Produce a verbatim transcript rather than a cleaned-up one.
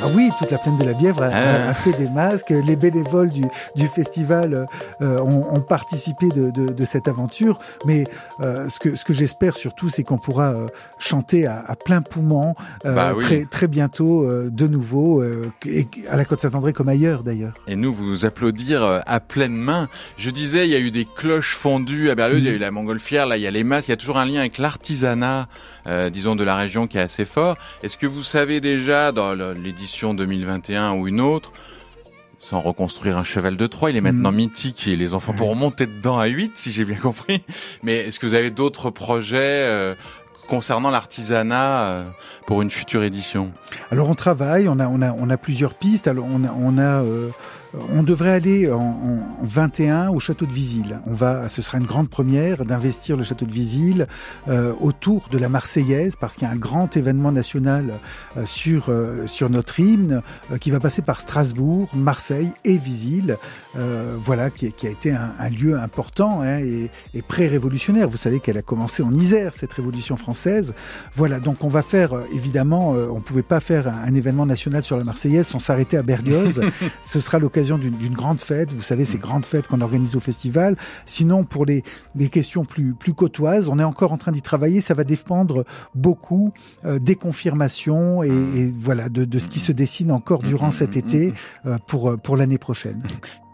Ah oui, toute la plaine de la Bièvre a, ah. a fait des masques. Les bénévoles du, du festival euh, ont, ont participé de, de, de cette aventure. Mais euh, ce que, ce que j'espère surtout, c'est qu'on pourra euh, chanter à, à plein poumon euh, bah oui. très, très bientôt euh, de nouveau, euh, et à la Côte-Saint-André comme ailleurs d'ailleurs. Et nous, vous applaudir à pleine main. Je disais, il y a eu des cloches fondues à Berlioz, mmh. il y a eu la montgolfière, là il y a les masques, il y a toujours un lien avec l'artisanat, euh, disons, de la région qui est assez fort. Est-ce que vous savez déjà, dans l'édition deux mille vingt et un ou une autre, sans reconstruire un cheval de Troie, il est maintenant mmh. mythique et les enfants pourront monter dedans à huit, si j'ai bien compris. Mais est-ce que vous avez d'autres projets euh, concernant l'artisanat euh, pour une future édition? Alors on travaille, on a on a on a plusieurs pistes. Alors on a on a euh, on devrait aller en, en vingt et un au château de Visil. On va, ce sera une grande première d'investir le château de Visil euh, autour de la Marseillaise, parce qu'il y a un grand événement national euh, sur euh, sur notre hymne euh, qui va passer par Strasbourg, Marseille et Visil. Euh, voilà, qui, qui a été un, un lieu important hein, et, et pré-révolutionnaire. Vous savez qu'elle a commencé en Isère, cette Révolution française. Voilà, donc on va faire euh, évidemment, euh, on pouvait pas faire un, un événement national sur la Marseillaise sans s'arrêter à Berlioz. Ce sera l'occasion D'une, d'une grande fête, vous savez, ces grandes fêtes qu'on organise au festival. Sinon, pour les, les questions plus, plus côtoises, on est encore en train d'y travailler. Ça va dépendre beaucoup euh, des confirmations et, et voilà de, de ce qui se dessine encore durant cet été euh, pour, pour l'année prochaine.